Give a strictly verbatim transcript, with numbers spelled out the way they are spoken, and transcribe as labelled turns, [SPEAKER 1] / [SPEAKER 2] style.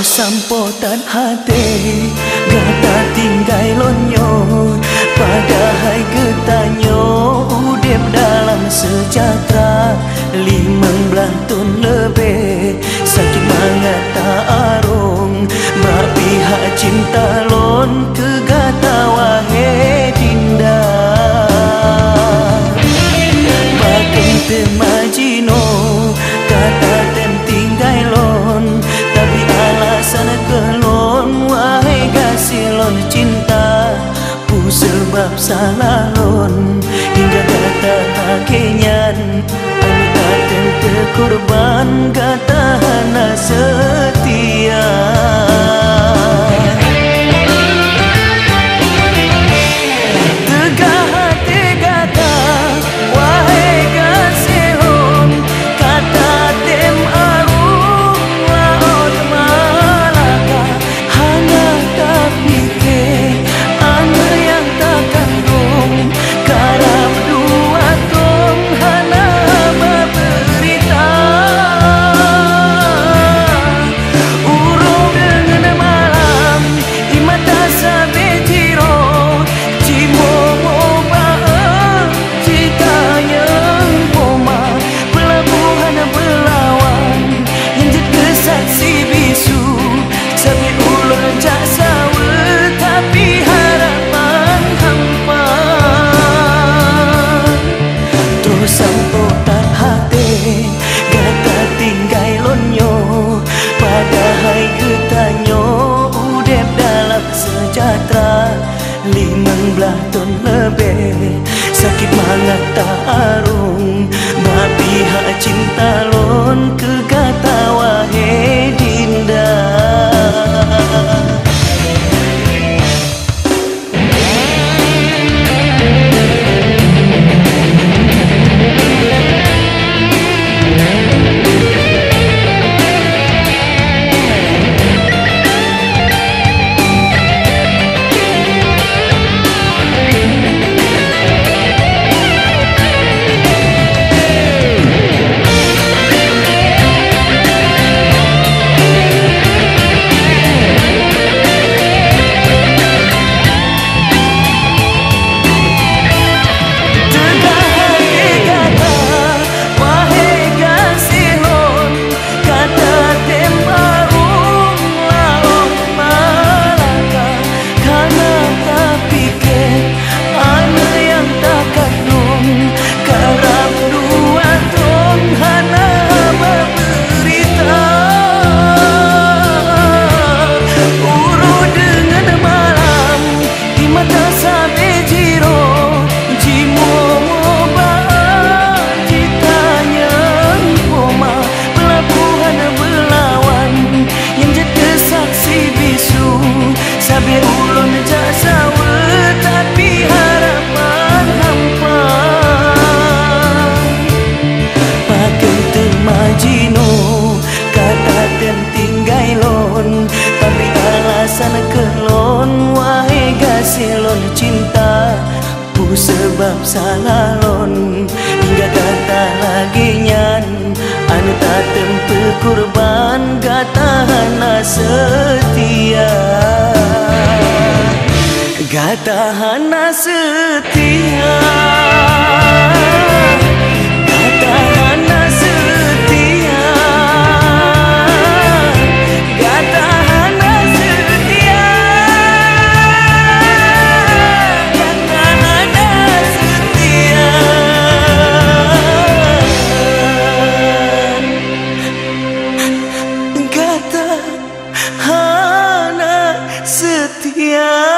[SPEAKER 1] Terus sampotan hati gata tinggai lonyo, padahal getanyo udep dalam sejahtera. Limang belah tahun lebih sakit mangata arung, mak pihak cinta lon ke gata wahe dinda. Makin temajino kata tem tinggai lon, tapi alasan kelon wahai gasilon cinta. Pu sebab salah lon hingga kata hakenyan, anu tem terkorban kata hana setia. Limang belah tahun lebih sakit mangat tak arung, mak pihak cinta lon ke gata wahe dinda. Cinta pu sebab salah lon hingga kata lagi nyan, anu tak tempe kurban kata hana setia. Kata hana setia, kata hana setia, kata hana setia, kata hana setia, kata hana setia.